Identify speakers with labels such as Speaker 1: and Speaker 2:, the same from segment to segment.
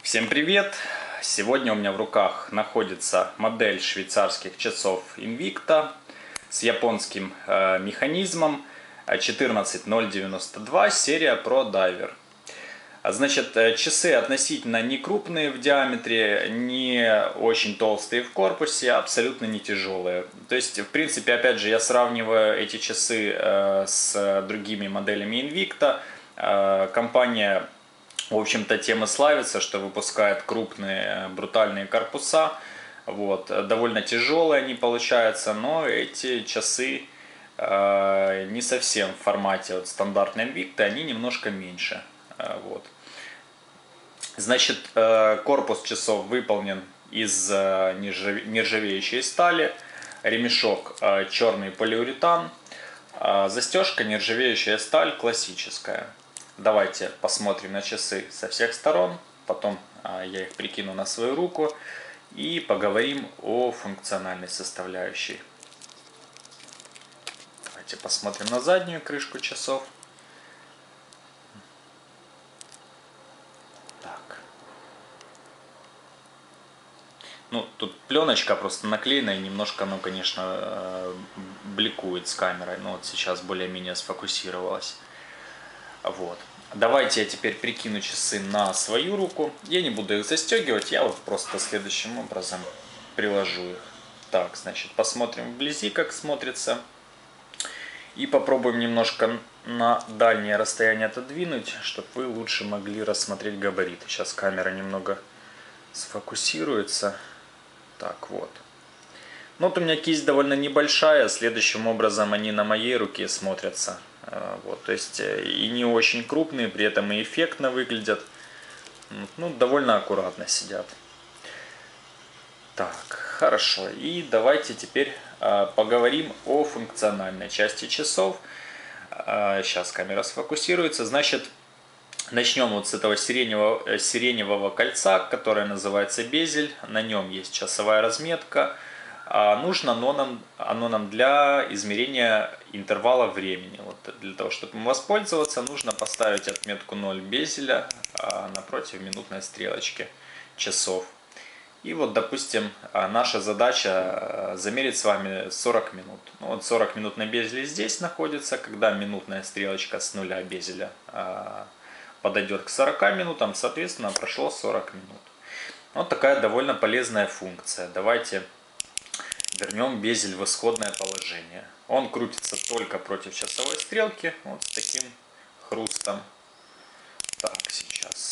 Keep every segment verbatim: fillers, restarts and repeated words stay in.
Speaker 1: Всем привет! Сегодня у меня в руках находится модель швейцарских часов Invicta с японским э, механизмом четырнадцать ноль девяносто два, серия Pro Diver. Значит, часы относительно не крупные в диаметре, не очень толстые в корпусе, абсолютно не тяжелые. То есть, в принципе, опять же, я сравниваю эти часы э, с другими моделями Invicta. Э, компания, в общем-то, тем и славится, что выпускает крупные брутальные корпуса. Вот. Довольно тяжелые они получаются, но эти часы э, не совсем в формате вот, стандартной Invicta, они немножко меньше. Вот. Значит, корпус часов выполнен из нержавеющей стали, ремешок черный полиуретан, застежка нержавеющая сталь классическая. Давайте посмотрим на часы со всех сторон, потом я их прикину на свою руку и поговорим о функциональной составляющей. Давайте посмотрим на заднюю крышку часов. Ну, тут пленочка просто наклеена, и немножко, ну, конечно, бликует с камерой. Но вот сейчас более-менее сфокусировалась. Вот. Давайте я теперь прикину часы на свою руку. Я не буду их застегивать, я вот просто следующим образом приложу их. Так, значит, посмотрим вблизи, как смотрится. И попробуем немножко на дальнее расстояние отодвинуть, чтобы вы лучше могли рассмотреть габариты. Сейчас камера немного сфокусируется. Так, вот. Ну, вот у меня кисть довольно небольшая, следующим образом они на моей руке смотрятся. Вот, то есть и не очень крупные, при этом и эффектно выглядят. Ну, довольно аккуратно сидят. Так, хорошо. И давайте теперь поговорим о функциональной части часов. Сейчас камера сфокусируется. Значит, начнем вот с этого сиреневого, сиреневого кольца, которое называется безель. На нем есть часовая разметка. А нужно оно нам, оно нам для измерения интервала времени. Вот для того, чтобы им воспользоваться, нужно поставить отметку ноль безеля напротив минутной стрелочки часов. И вот, допустим, наша задача замерить с вами сорок минут. Ну, вот сорок минут на безеле здесь находится, когда минутная стрелочка с нуля безеля подойдет к сорока минутам, соответственно, прошло сорок минут. Вот такая довольно полезная функция. Давайте вернем безель в исходное положение. Он крутится только против часовой стрелки, вот с таким хрустом. Так, сейчас.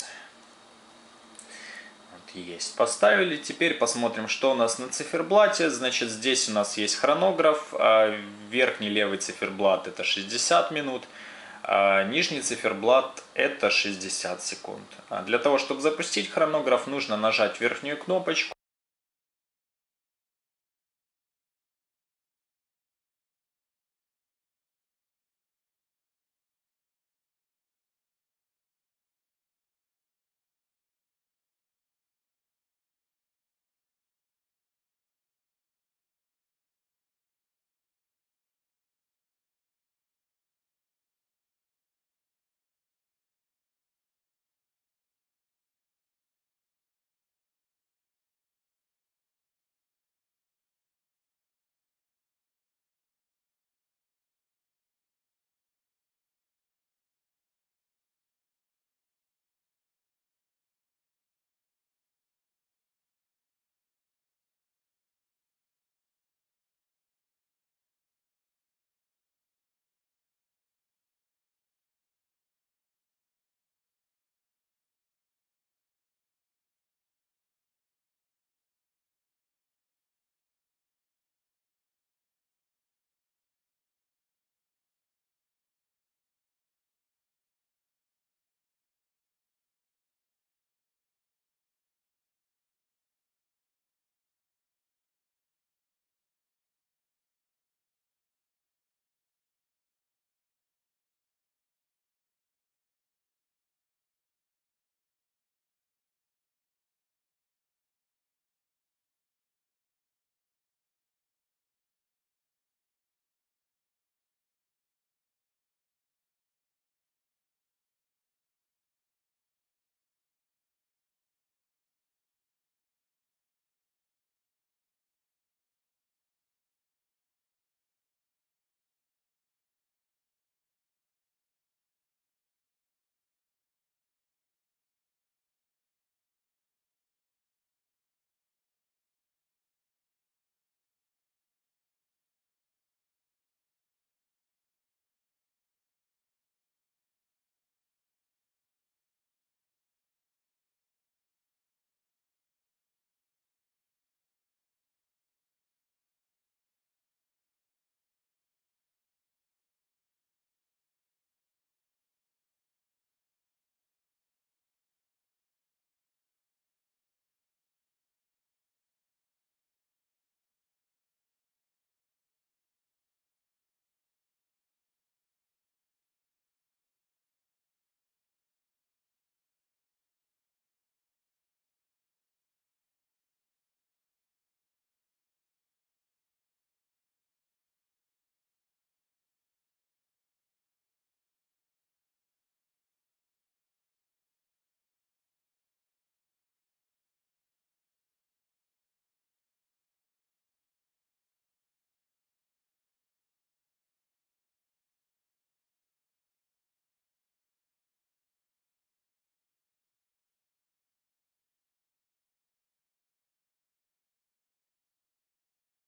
Speaker 1: Вот есть. Поставили. Теперь посмотрим, что у нас на циферблате. Значит, здесь у нас есть хронограф. Верхний левый циферблат это шестьдесят минут. А нижний циферблат это шестьдесят секунд. Для того, чтобы запустить хронограф, нужно нажать верхнюю кнопочку.